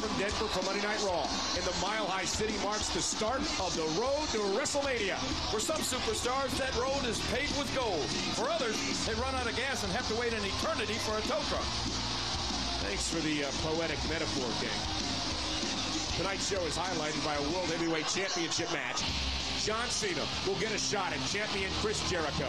from Denver for Monday Night Raw. And the Mile High City marks the start of the road to WrestleMania. For some superstars, that road is paved with gold. For others, they run out of gas and have to wait an eternity for a tow truck. Thanks for the poetic metaphor, King. Tonight's show is highlighted by a World Heavyweight Championship match. John Cena will get a shot at champion Chris Jericho.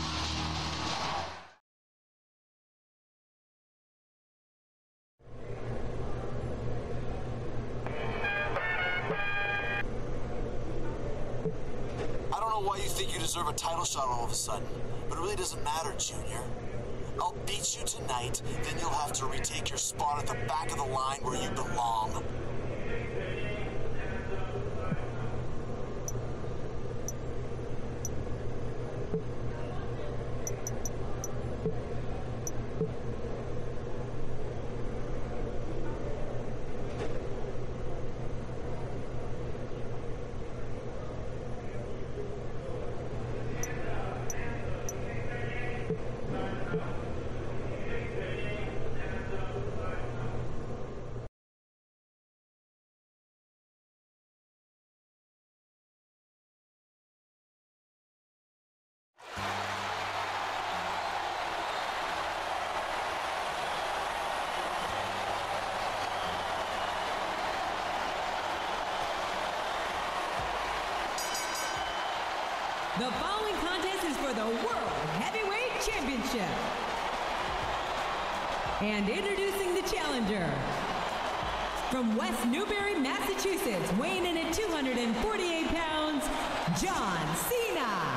I don't know why you think you deserve a title shot all of a sudden, but it really doesn't matter, Junior. I'll beat you tonight, then you'll have to retake your spot at the back of the line where you belong. The following contest is for the World Heavyweight Championship. And introducing the challenger. From West Newbury, Massachusetts, weighing in at 248 pounds, John Cena.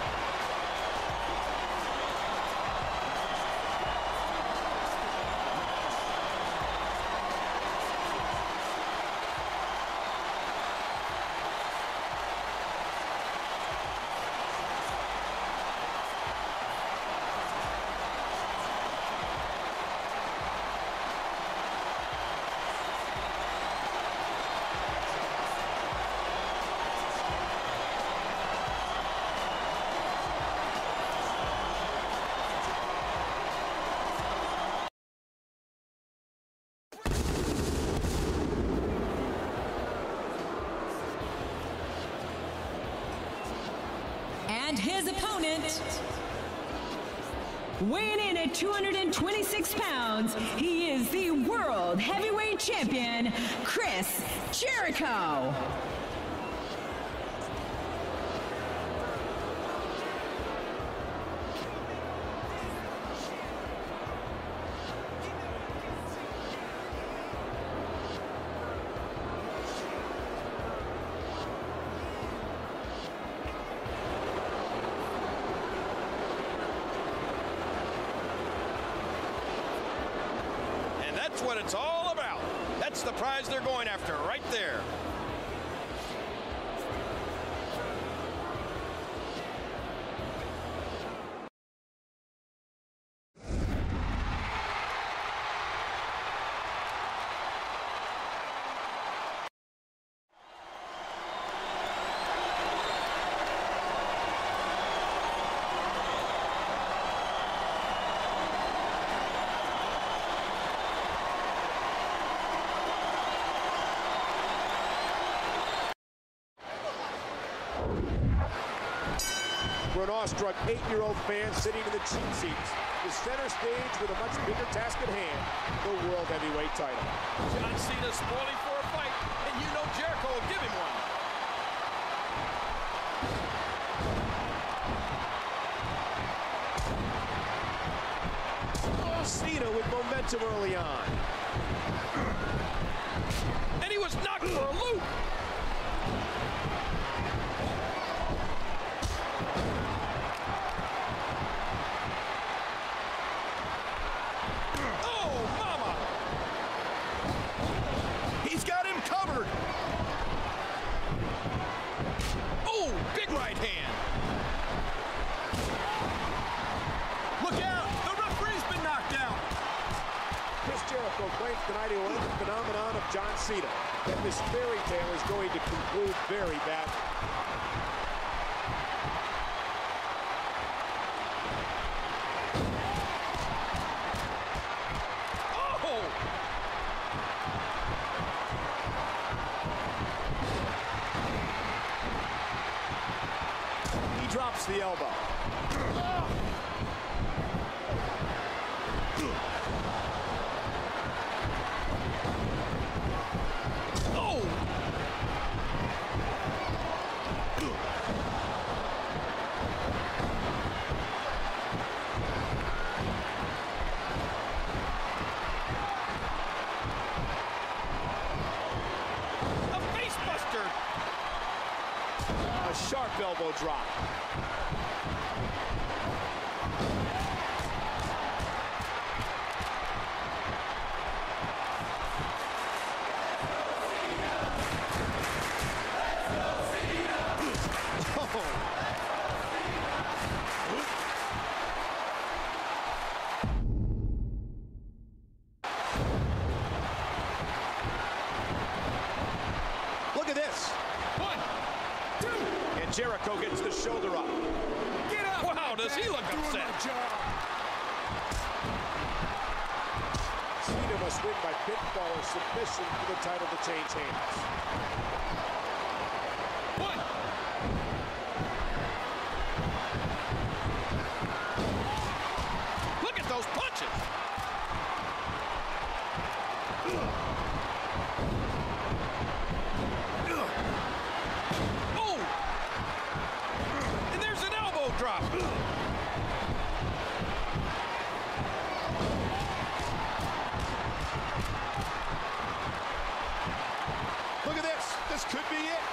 And his opponent, weighing in at 226 pounds, he is the World Heavyweight Champion, Chris Jericho. That's what it's all about. That's the prize they're going after right there. For an awestruck 8-year-old fan sitting in the cheap seats, the center stage with a much bigger task at hand, the World Heavyweight title. John Cena's spoiling for a fight, and you know Jericho will give him one. Oh, Cena with momentum early on. And he was knocked for a loop. Big right hand. Look out! The referee's been knocked out. Chris Jericho claims tonight he will end the phenomenon of John Cena. That this fairy tale is going to conclude very badly. drops the elbow. A sharp elbow drop. Look at this. 1, 2. And Jericho gets the shoulder up. Get up! Wow, does he look upset? Cena must win by pinfall or submission for the title to change hands. 1. Look at those punches. Oh! And there's an elbow drop. Look at this. This could be it.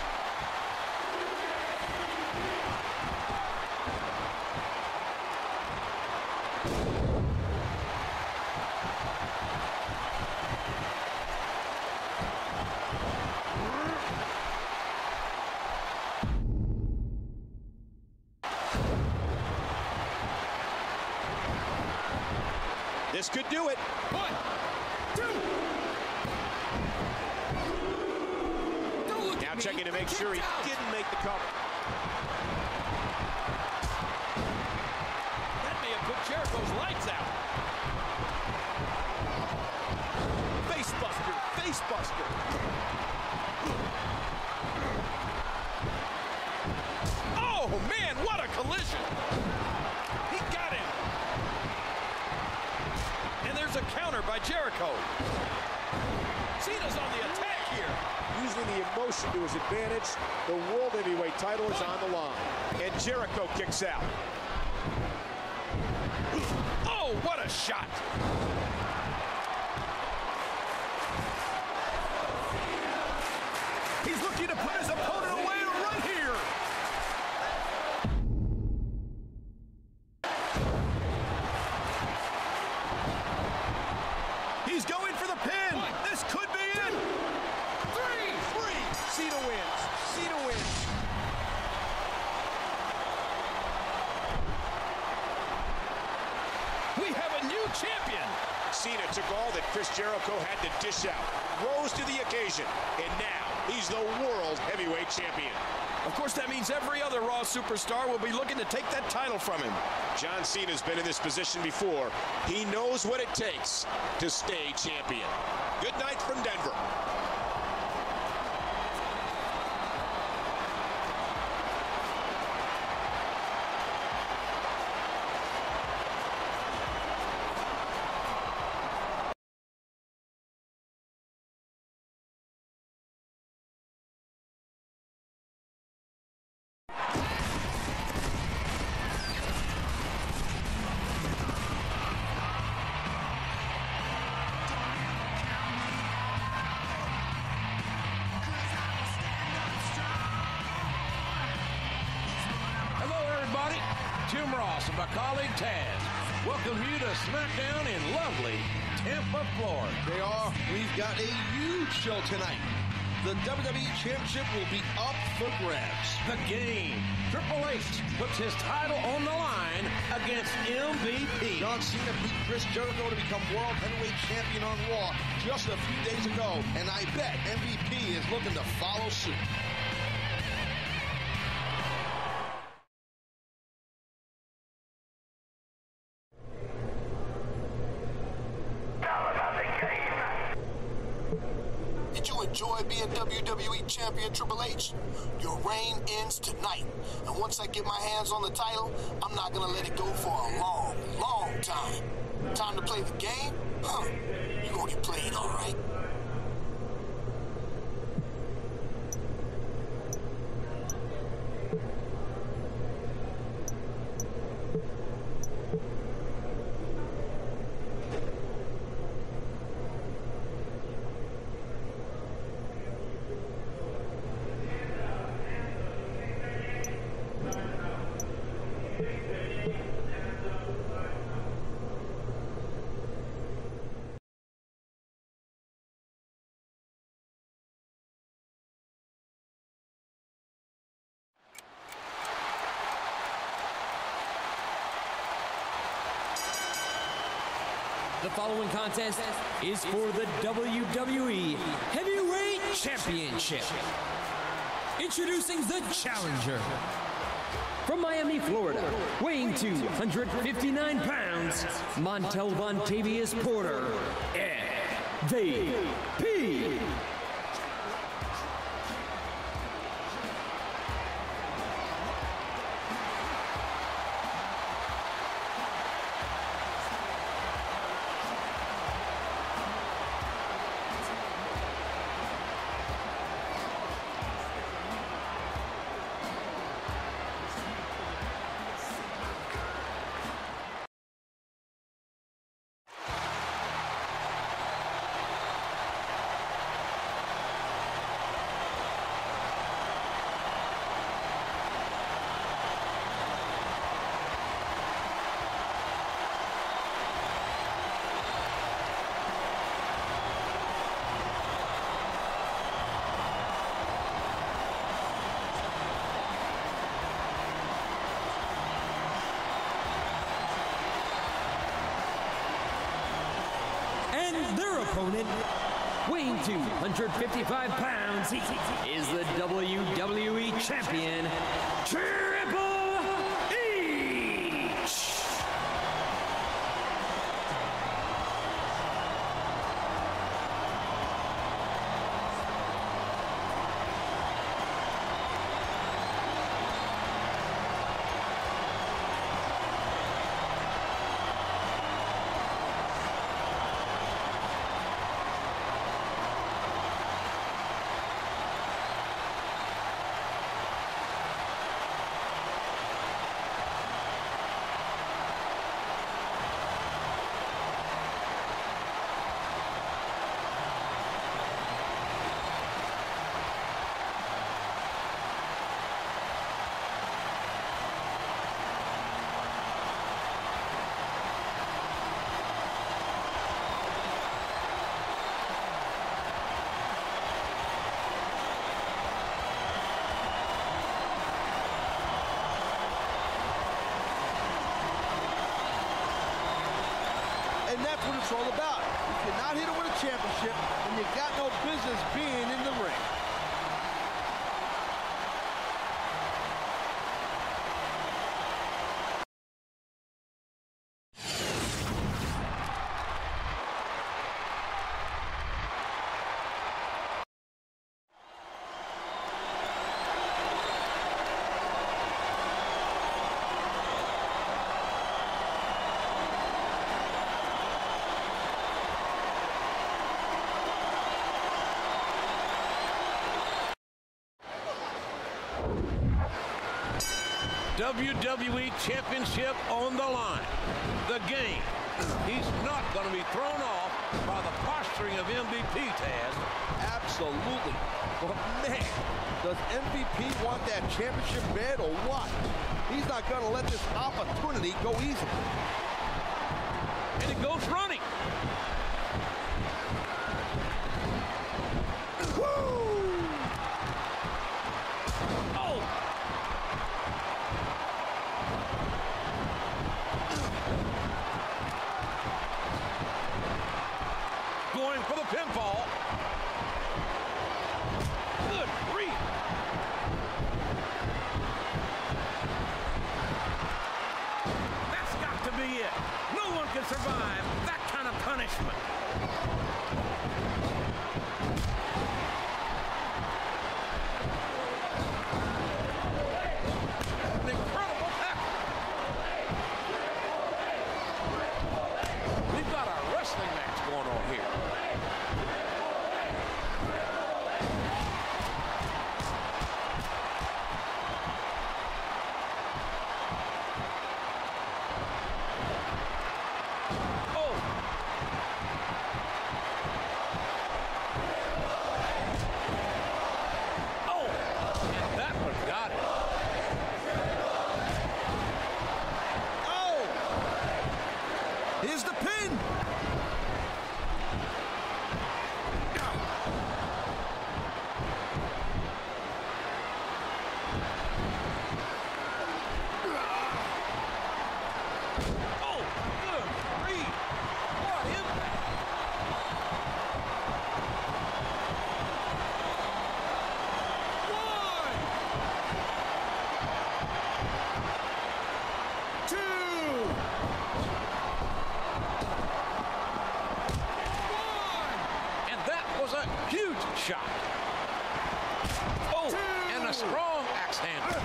This could do it. 1, 2. Don't look Now at me. checking to make sure he didn't make the cover. That may have put Jericho's lights out. Face buster. Face buster. Oh, man, what a collision. He got him. And there's a counter by Jericho. Cena's on the attack here. Using the emotion to his advantage, the World Heavyweight title is on the line. And Jericho kicks out. Oh, what a shot. He's looking to put his opponent away right here. He's going for the pin. 1, This could be it. 3. Cena wins. Cena wins. We have a new champion. Cena took all that Chris Jericho had to dish out, rose to the occasion, and now he's the World Heavyweight Champion. Of course, that means every other Raw superstar will be looking to take that title from him. John Cena's been in this position before. He knows what it takes to stay champion. Good night from Denver. Jim Ross and my colleague Taz welcome you to SmackDown in lovely Tampa, Florida. They are. We've got a huge show tonight. The WWE Championship will be up for grabs. The game. Triple H puts his title on the line against MVP. John Cena beat Chris Jericho to become World Heavyweight Champion on Raw just a few days ago, and I bet MVP is looking to follow suit. enjoy being WWE Champion Triple H? Your reign ends tonight. And once I get my hands on the title, I'm not gonna let it go for a long, long time. Time to play the game? Huh. You're gonna get played, all right. The following contest is for the WWE Heavyweight Championship. Introducing the challenger. From Miami, Florida, weighing 259 pounds, Montel Vontavious Porter, MVP. Their opponent, weighing 255 pounds, is the WWE Champion, Triple H. And that's what it's all about. If you're not here to win a championship, then you got no business being in the ring. WWE Championship on the line. The game. He's not going to be thrown off by the posturing of MVP, Taz. Absolutely. But man, does MVP want that championship bed or what? He's not going to let this opportunity go easily. And it goes running. Going for the pinfall. Good grief. That's got to be it. No one can survive that kind of punishment. shot. Oh, and a strong axe handle.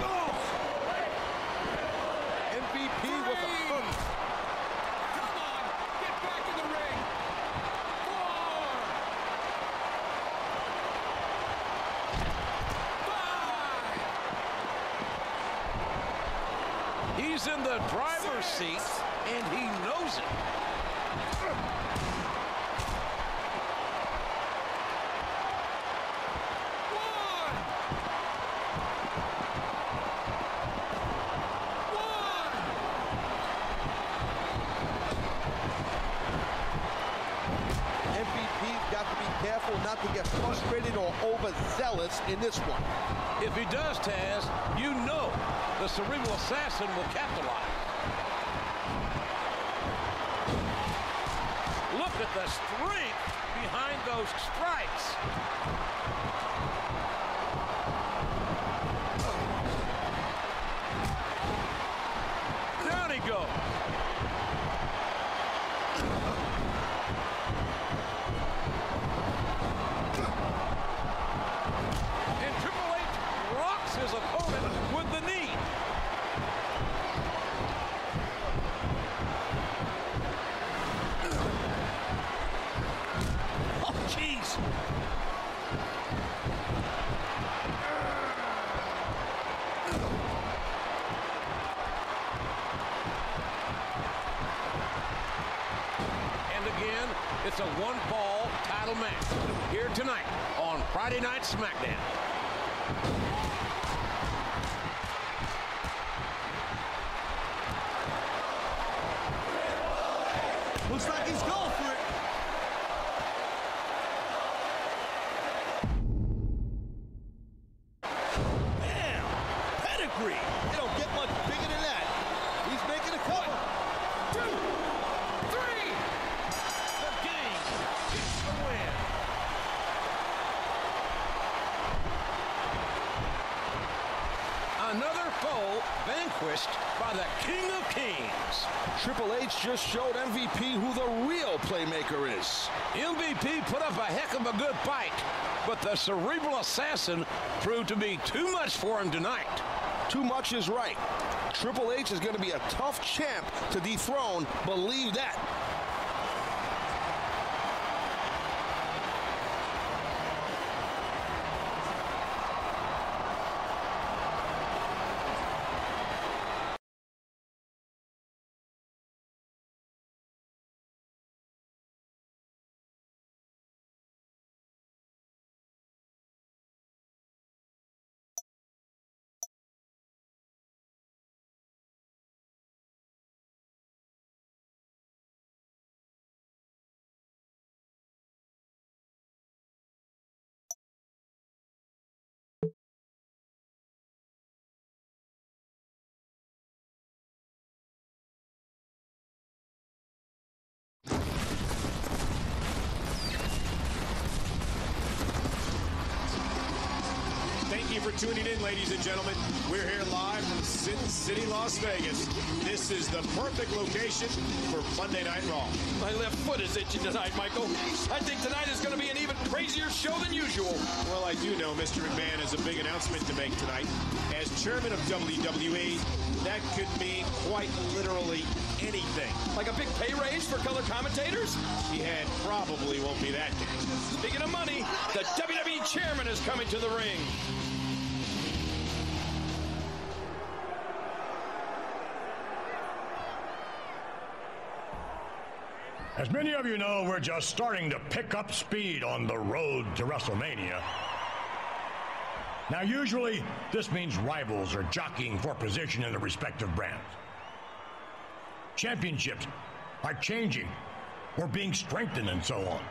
MVP with a hook. Come on, get back in the ring. 4, 5. He's in the driver's seat, and he knows it. Careful not to get frustrated or overzealous in this one. If he does, Taz, you know the Cerebral Assassin will capitalize. Look at the strength behind those strikes. Down he goes. His opponent with the knee. Oh, jeez. And again, it's a one-fall title match here tonight on Friday Night SmackDown. Looks like he's going for it. Damn, pedigree. It don't get much bigger than that. He's making a cover. 1, 2, 3. The game gets the win. Another foe vanquished by the King of Kings. Triple H just showed MVP who the real playmaker is. MVP put up a heck of a good fight, but the Cerebral Assassin proved to be too much for him tonight. Too much is right. Triple H is going to be a tough champ to dethrone, believe that. Thank you for tuning in, ladies and gentlemen. We're here live from Sin City, Las Vegas. This is the perfect location for Monday Night Raw. My left foot is itching tonight, Michael. I think tonight is going to be an even crazier show than usual. Well, I do know Mr. McMahon has a big announcement to make tonight. As chairman of WWE, that could mean quite literally anything. Like a big pay raise for color commentators? And probably won't be that case. Speaking of money, the WWE chairman is coming to the ring. As many of you know, we're just starting to pick up speed on the road to WrestleMania. Now, usually, this means rivals are jockeying for position in the respective brands. Championships are changing or being strengthened and so on.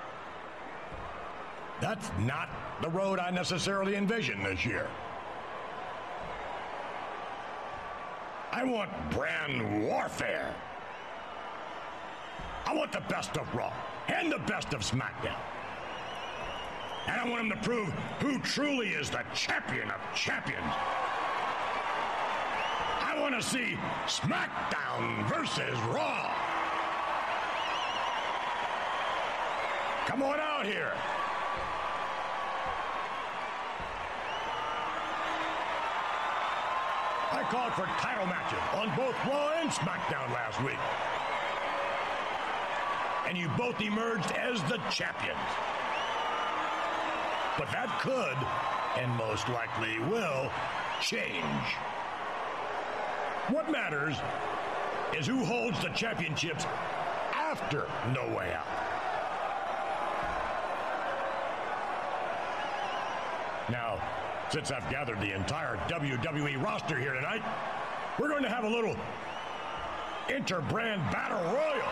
That's not the road I necessarily envision this year. I want brand warfare. I want the best of Raw and the best of SmackDown. And I want him to prove who truly is the champion of champions. I want to see SmackDown versus Raw. Come on out here. called for title matches on both Raw and SmackDown last week. And you both emerged as the champions. But that could, and most likely will, change. What matters is who holds the championships after No Way Out. Now, since I've gathered the entire WWE roster here tonight, we're going to have a little inter-brand battle royal.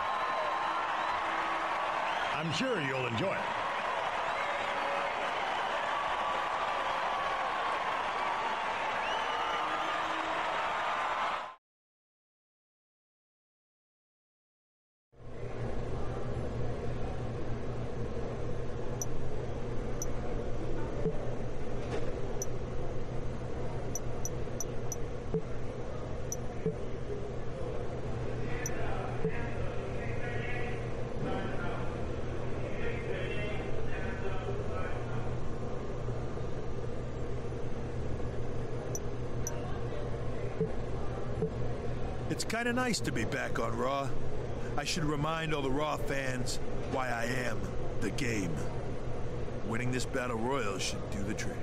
I'm sure you'll enjoy it. It's kind of nice to be back on Raw. I should remind all the Raw fans why I am the game. Winning this Battle Royal should do the trick.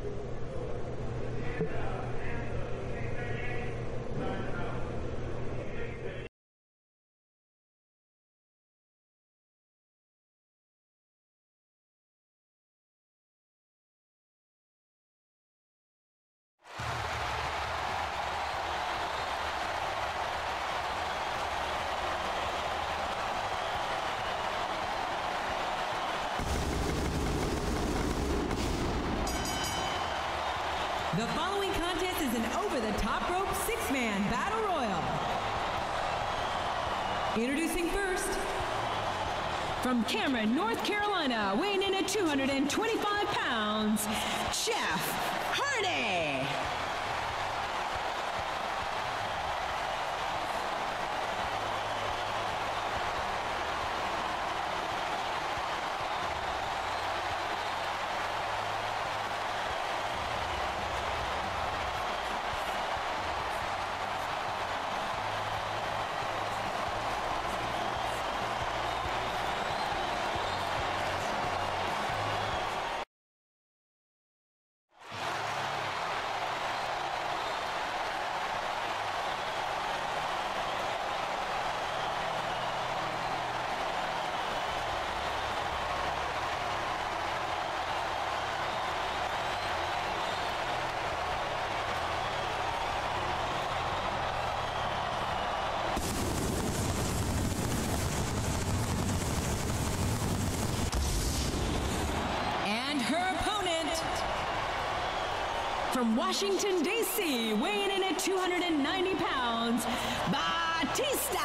The following contest is an over-the-top rope six-man battle royal. Introducing first, from Cameron, North Carolina, weighing in at 225 pounds, Jeff Hardy. From Washington, D.C., weighing in at 290 pounds, Batista.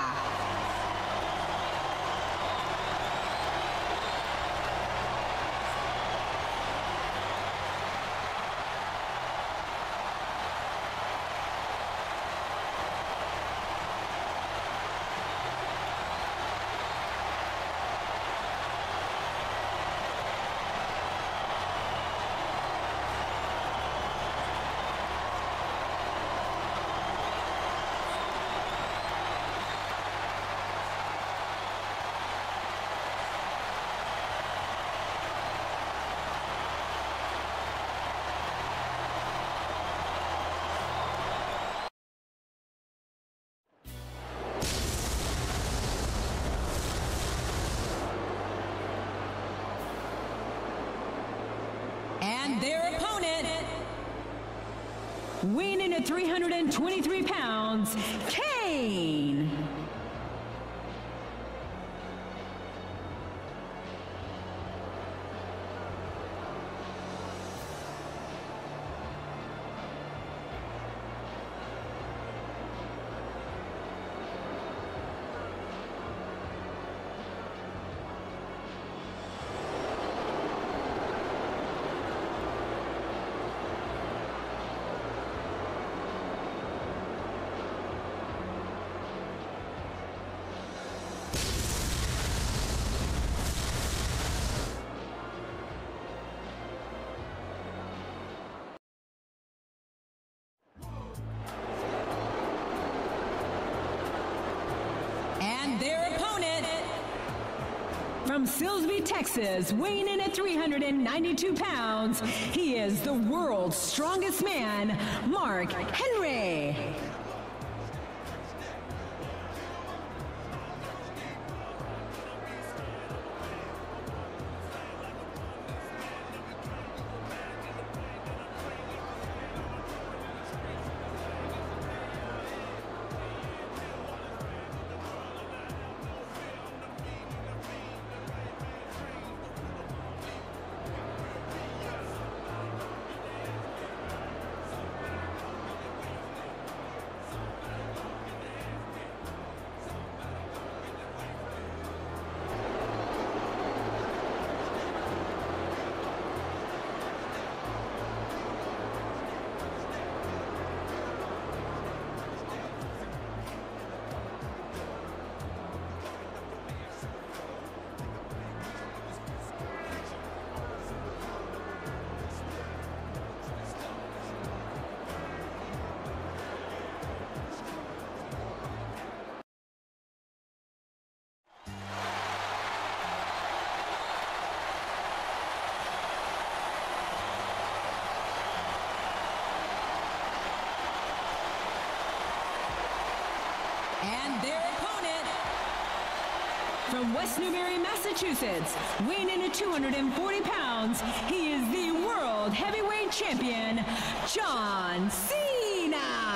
And their opponent, weighing in at 323 pounds, Kane. From Silsbee, Texas, weighing in at 392 pounds, he is the world's strongest man, Mark Henry. And their opponent, from West Newbury, Massachusetts, weighing in at 240 pounds, he is the World Heavyweight Champion, John Cena.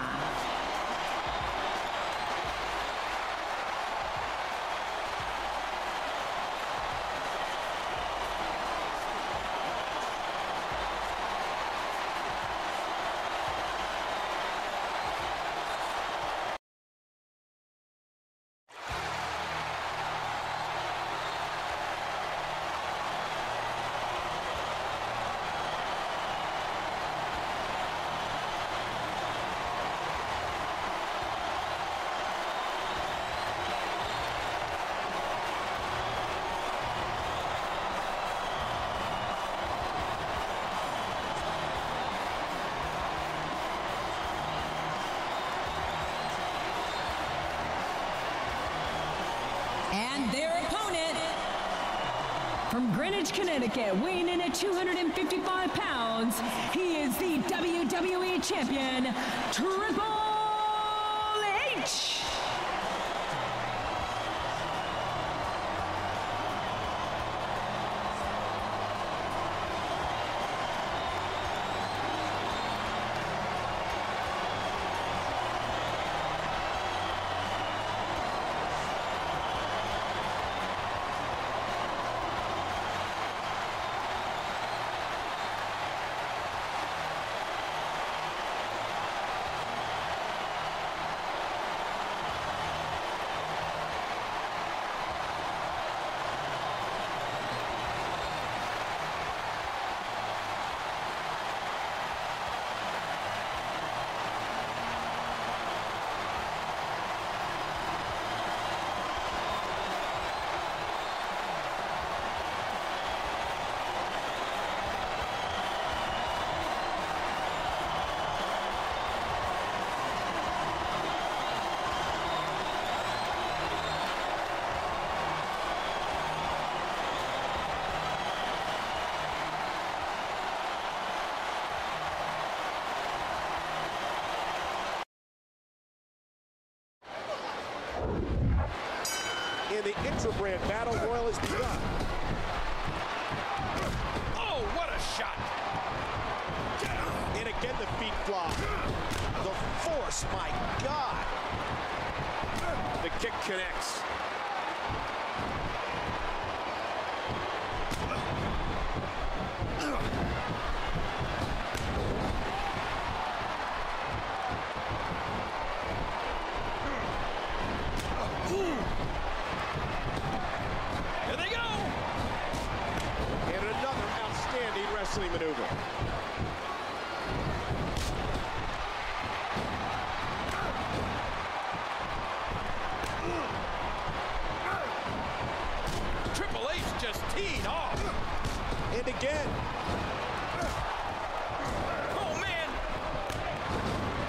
And their opponent, from Greenwich, Connecticut, weighing in at 255 pounds, he is the WWE Champion, Triple H. In the intra-brand battle royal has begun. Oh, what a shot! And again the feet fly. The force, my God! The kick connects. Here they go! And another outstanding wrestling maneuver. Triple H just teed off. And again. Oh, man!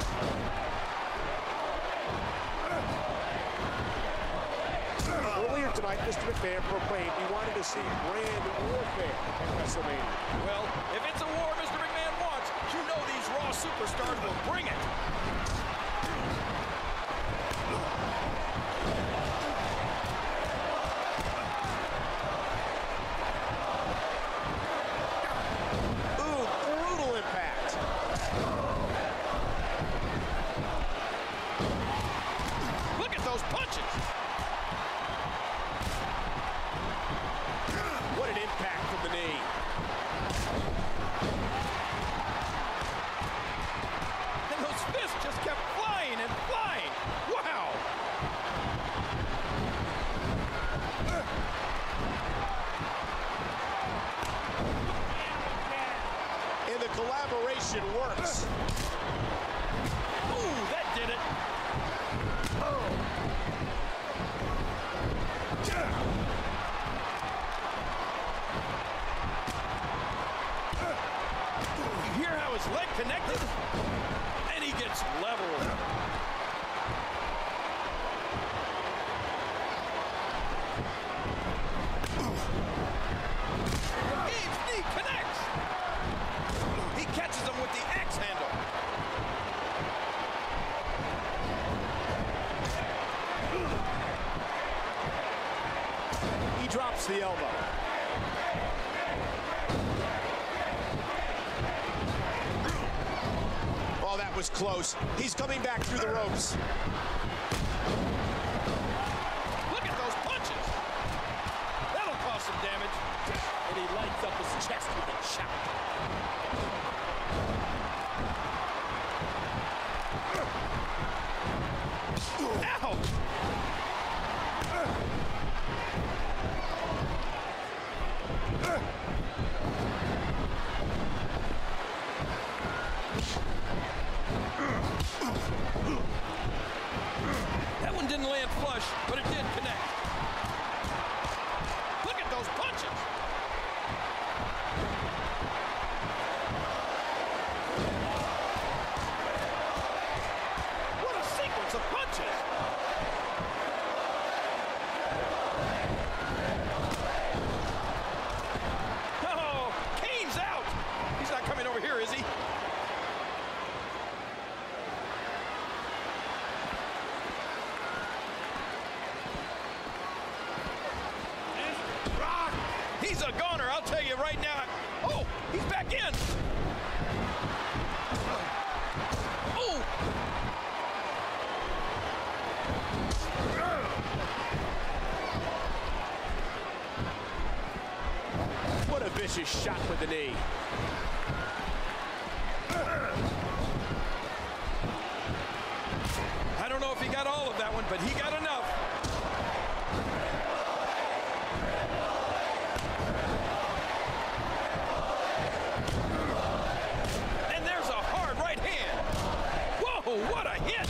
Earlier tonight, Mr. McMahon proclaimed he wanted to see brand warfare at WrestleMania. Well, if it's a war Mr. McMahon wants, you know these Raw superstars will bring it. Ooh, brutal impact. Look at those punches. What an impact from the knee. And those fists just kept flying and flying. Wow. And the collaboration works. Ooh, that did it. You hear how his leg connected? And he gets leveled. Gabe's knee connects. He catches him with the axe handle. He drops the elbow. Oh, that was close. He's coming back through the ropes. Look at those punches. That'll cause some damage. And he lights up his chest with a chop. Ouch! That one didn't land flush, but it did connect. Look at those punches. What a sequence of punches. Oh, Kane's out. He's not coming over here, is he? He's a goner, I'll tell you right now. Oh, he's back in. Oh. What a vicious shot with the knee. I don't know if he got all of that one, but he got enough. And there's a hard right hand. Whoa, what a hit.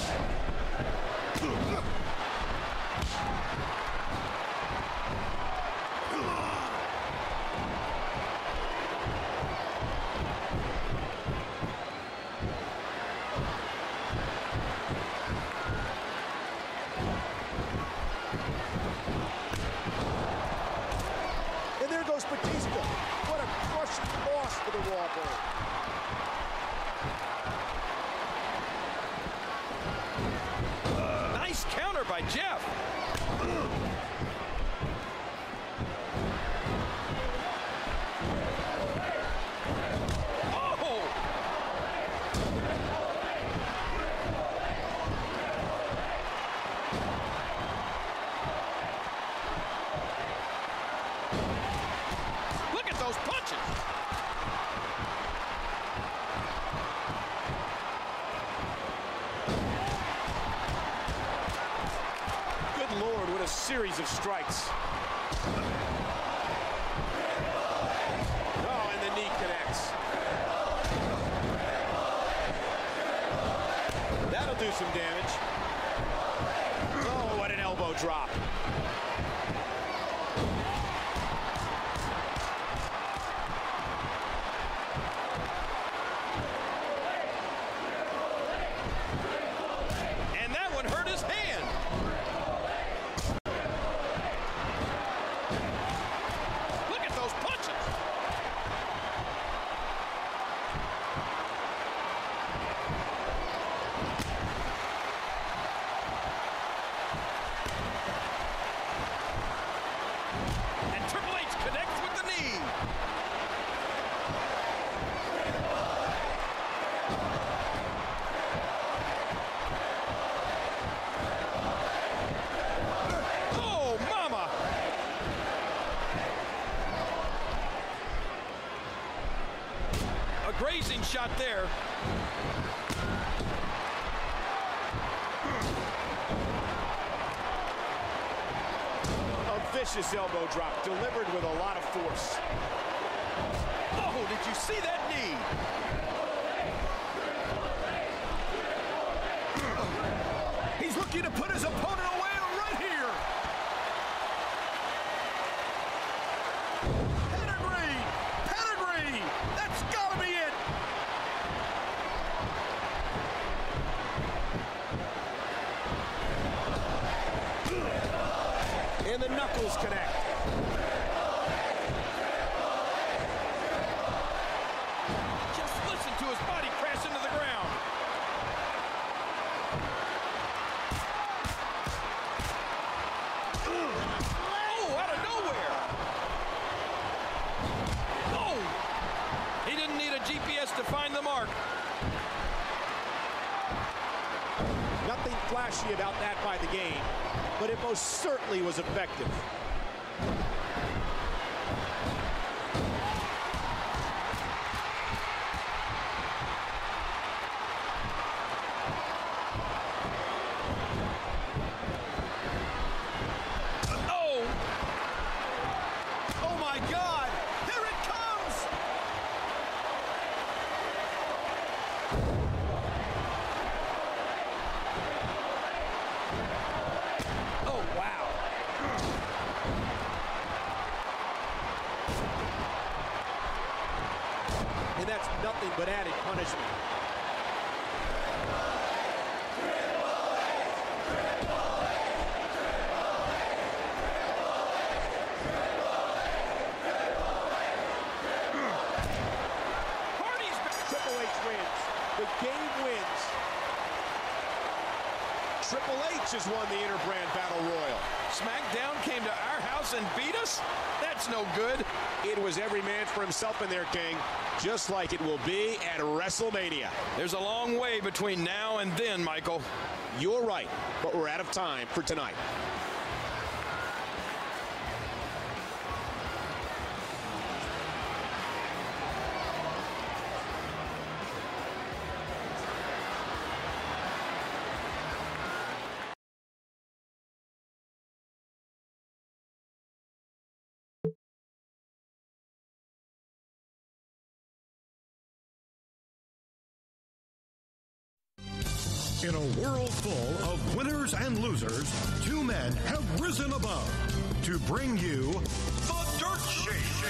And there goes Batista. What a crushing loss for the Raw Bird. Nice counter by Jeff. Oh! Look at those punches. Good Lord, what a series of strikes. Oh, and the knee connects. That'll do some damage. Oh, what an elbow drop. And that one hurt his hand. shot there. A vicious elbow drop delivered with a lot of force. Oh, did you see that knee? He's looking to put his opponent away right here. Pedigree! Pedigree! That's gotta be it! And the knuckles connect. Just listen to his body crash into the ground. Oh, out of nowhere. Oh, he didn't need a GPS to find the mark. Nothing flashy about that by the game, but it most certainly was effective. Oh! Oh my God! Here it comes! Oh, wow. And that's nothing but added punishment. Triple H wins. The game wins. Triple H has won the Interbrand Battle Royal. SmackDown came to our house and beat us? That's no good. It was every man for himself in there, King, just like it will be at WrestleMania. There's a long way between now and then, Michael. You're right, but we're out of time for tonight. In a world full of winners and losers, two men have risen above to bring you the Dirt Sheet.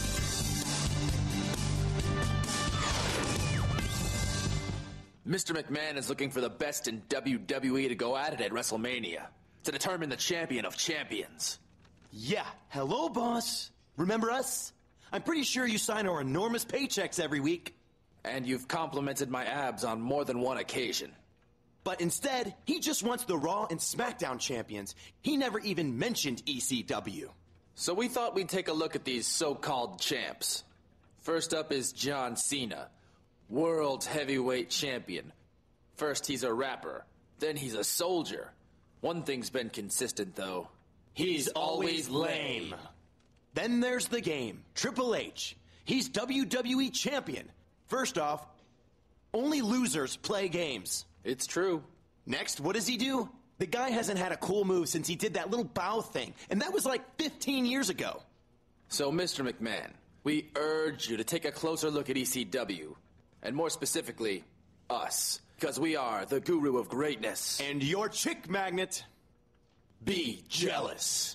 Mr. McMahon is looking for the best in WWE to go at it at WrestleMania to determine the champion of champions. Yeah, hello, boss. Remember us? I'm pretty sure you sign our enormous paychecks every week. And you've complimented my abs on more than one occasion. But instead, he just wants the Raw and SmackDown champions. He never even mentioned ECW. So we thought we'd take a look at these so-called champs. First up is John Cena, World Heavyweight Champion. First he's a rapper, then he's a soldier. One thing's been consistent, though. He's always lame. Then there's the game, Triple H. He's WWE Champion. First off, only losers play games. It's true. Next, what does he do? The guy hasn't had a cool move since he did that little bow thing, and that was like 15 years ago. So, Mr. McMahon, we urge you to take a closer look at ECW, and more specifically, us, because we are the guru of greatness. And your chick magnet. Be jealous.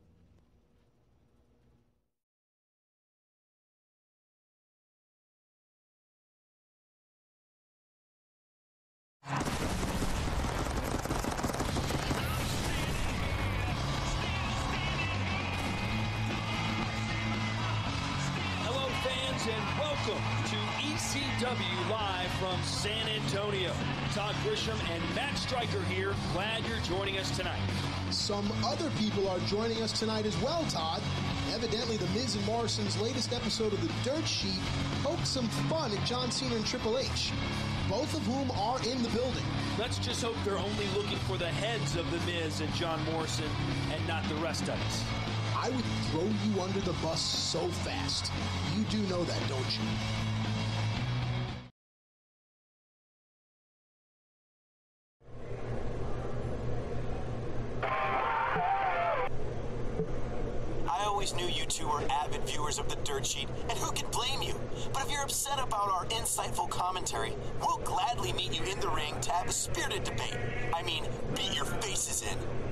Hello, fans, and welcome to ECW Live from San Antonio. Todd Grisham and Matt Stryker here. Glad you're joining us tonight. Some other people are joining us tonight as well, Todd. Evidently, The Miz and Morrison's latest episode of The Dirt Sheet poked some fun at John Cena and Triple H, both of whom are in the building. Let's just hope they're only looking for the heads of The Miz and John Morrison and not the rest of us. I would throw you under the bus so fast. You do know that, don't you? always knew you two were avid viewers of the Dirt Sheet, and who could blame you? But if you're upset about our insightful commentary, we'll gladly meet you in the ring to have a spirited debate. I mean, beat your faces in.